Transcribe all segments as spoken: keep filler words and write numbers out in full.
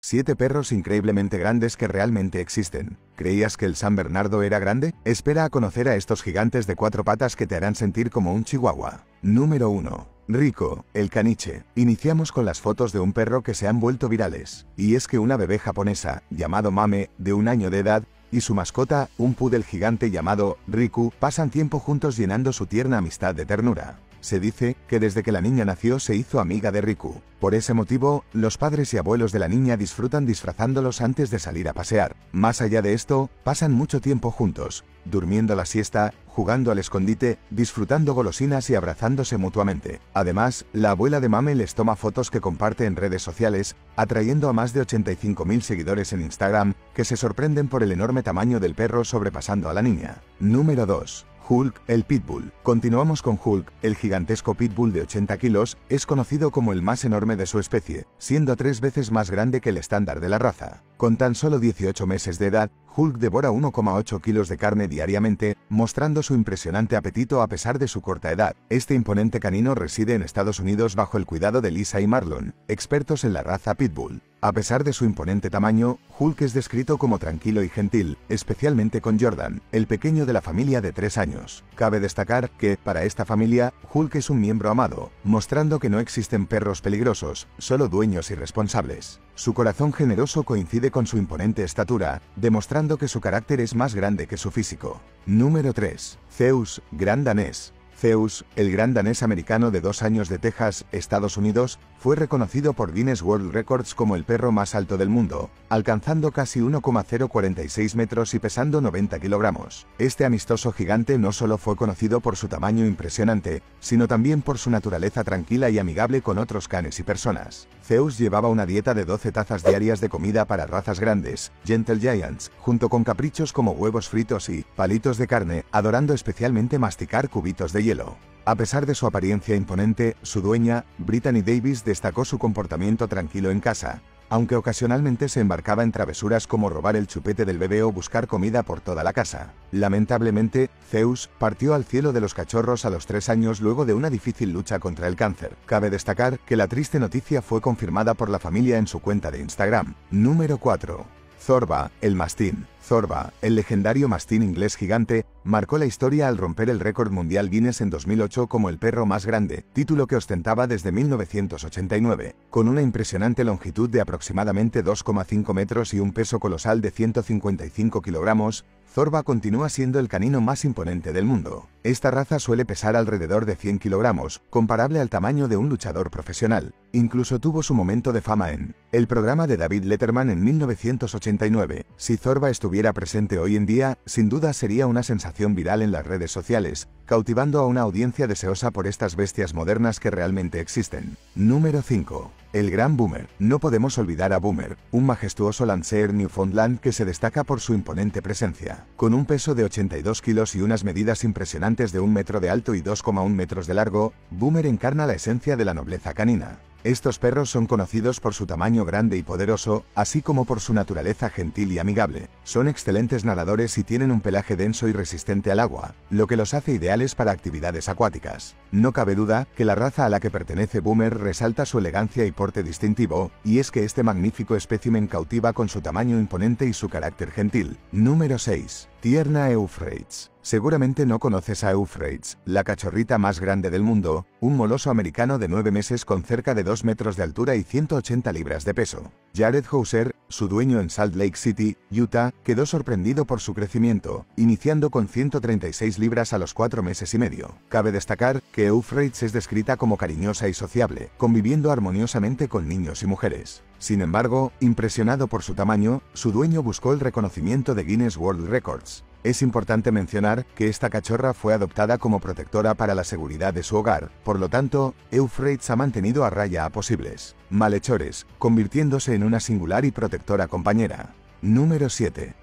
siete perros increíblemente grandes que realmente existen. ¿Creías que el San Bernardo era grande? Espera a conocer a estos gigantes de cuatro patas que te harán sentir como un chihuahua. Número uno. Rico, el caniche. Iniciamos con las fotos de un perro que se han vuelto virales. Y es que una bebé japonesa, llamado Mame, de un año de edad, y su mascota, un pudel gigante llamado Riku, pasan tiempo juntos llenando su tierna amistad de ternura. Se dice que desde que la niña nació se hizo amiga de Riku. Por ese motivo, los padres y abuelos de la niña disfrutan disfrazándolos antes de salir a pasear. Más allá de esto, pasan mucho tiempo juntos, durmiendo la siesta, jugando al escondite, disfrutando golosinas y abrazándose mutuamente. Además, la abuela de Mame les toma fotos que comparte en redes sociales, atrayendo a más de ochenta y cinco mil seguidores en Instagram, que se sorprenden por el enorme tamaño del perro sobrepasando a la niña. Número dos. Hulk, el Pitbull. Continuamos con Hulk, el gigantesco Pitbull de ochenta kilos, es conocido como el más enorme de su especie, siendo tres veces más grande que el estándar de la raza. Con tan solo dieciocho meses de edad, Hulk devora uno coma ocho kilos de carne diariamente, mostrando su impresionante apetito a pesar de su corta edad. Este imponente canino reside en Estados Unidos bajo el cuidado de Lisa y Marlon, expertos en la raza Pitbull. A pesar de su imponente tamaño, Hulk es descrito como tranquilo y gentil, especialmente con Jordan, el pequeño de la familia de tres años. Cabe destacar que, para esta familia, Hulk es un miembro amado, mostrando que no existen perros peligrosos, solo dueños irresponsables. Su corazón generoso coincide con su imponente estatura, demostrando que su carácter es más grande que su físico. Número tres. Zeus, gran danés. Zeus, el gran danés americano de dos años de Texas, Estados Unidos, fue reconocido por Guinness World Records como el perro más alto del mundo, alcanzando casi uno coma cero cuarenta y seis metros y pesando noventa kilogramos. Este amistoso gigante no solo fue conocido por su tamaño impresionante, sino también por su naturaleza tranquila y amigable con otros canes y personas. Zeus llevaba una dieta de doce tazas diarias de comida para razas grandes, Gentle Giants, junto con caprichos como huevos fritos y palitos de carne, adorando especialmente masticar cubitos de hielo. A pesar de su apariencia imponente, su dueña, Brittany Davis, destacó su comportamiento tranquilo en casa, aunque ocasionalmente se embarcaba en travesuras como robar el chupete del bebé o buscar comida por toda la casa. Lamentablemente, Zeus partió al cielo de los cachorros a los tres años luego de una difícil lucha contra el cáncer. Cabe destacar que la triste noticia fue confirmada por la familia en su cuenta de Instagram. Número cuatro. Zorba, el mastín. Zorba, el legendario mastín inglés gigante, marcó la historia al romper el récord mundial Guinness en dos mil ocho como el perro más grande, título que ostentaba desde mil novecientos ochenta y nueve. Con una impresionante longitud de aproximadamente dos coma cinco metros y un peso colosal de ciento cincuenta y cinco kilogramos, Zorba continúa siendo el canino más imponente del mundo. Esta raza suele pesar alrededor de cien kilogramos, comparable al tamaño de un luchador profesional. Incluso tuvo su momento de fama en el programa de David Letterman en mil novecientos ochenta y nueve. Si Zorba estuviera presente hoy en día, sin duda sería una sensación viral en las redes sociales, cautivando a una audiencia deseosa por estas bestias modernas que realmente existen. Número cinco. El gran Boomer. No podemos olvidar a Boomer, un majestuoso Lancer Newfoundland que se destaca por su imponente presencia. Con un peso de ochenta y dos kilos y unas medidas impresionantes de un metro de alto y dos coma uno metros de largo, Boomer encarna la esencia de la nobleza canina. Estos perros son conocidos por su tamaño grande y poderoso, así como por su naturaleza gentil y amigable. Son excelentes nadadores y tienen un pelaje denso y resistente al agua, lo que los hace ideales para actividades acuáticas. No cabe duda que la raza a la que pertenece Boomer resalta su elegancia y porte distintivo, y es que este magnífico espécimen cautiva con su tamaño imponente y su carácter gentil. Número seis. Tierna Euphrates. Seguramente no conoces a Euphrates, la cachorrita más grande del mundo, un moloso americano de nueve meses con cerca de dos metros de altura y ciento ochenta libras de peso. Jared Hauser, su dueño en Salt Lake City, Utah, quedó sorprendido por su crecimiento, iniciando con ciento treinta y seis libras a los cuatro meses y medio. Cabe destacar que Euphrates es descrita como cariñosa y sociable, conviviendo armoniosamente con niños y mujeres. Sin embargo, impresionado por su tamaño, su dueño buscó el reconocimiento de Guinness World Records. Es importante mencionar que esta cachorra fue adoptada como protectora para la seguridad de su hogar, por lo tanto, Euphrates ha mantenido a raya a posibles malhechores, convirtiéndose en una singular y protectora compañera. Número siete.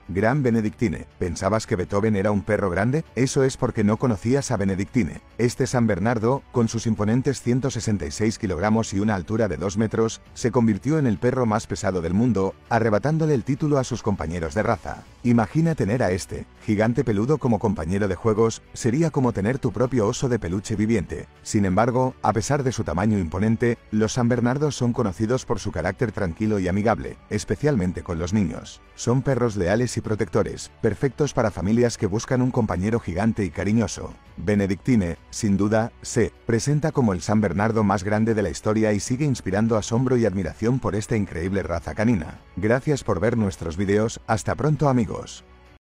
Gran Benedictine. ¿Pensabas que Beethoven era un perro grande? Eso es porque no conocías a Benedictine. Este San Bernardo, con sus imponentes ciento sesenta y seis kilogramos y una altura de dos metros, se convirtió en el perro más pesado del mundo, arrebatándole el título a sus compañeros de raza. Imagina tener a este gigante peludo como compañero de juegos, sería como tener tu propio oso de peluche viviente. Sin embargo, a pesar de su tamaño imponente, los San Bernardos son conocidos por su carácter tranquilo y amigable, especialmente con los niños. Son perros leales y protectores, perfectos para familias que buscan un compañero gigante y cariñoso. Benedictine, sin duda, se presenta como el San Bernardo más grande de la historia y sigue inspirando asombro y admiración por esta increíble raza canina. Gracias por ver nuestros videos, hasta pronto amigos.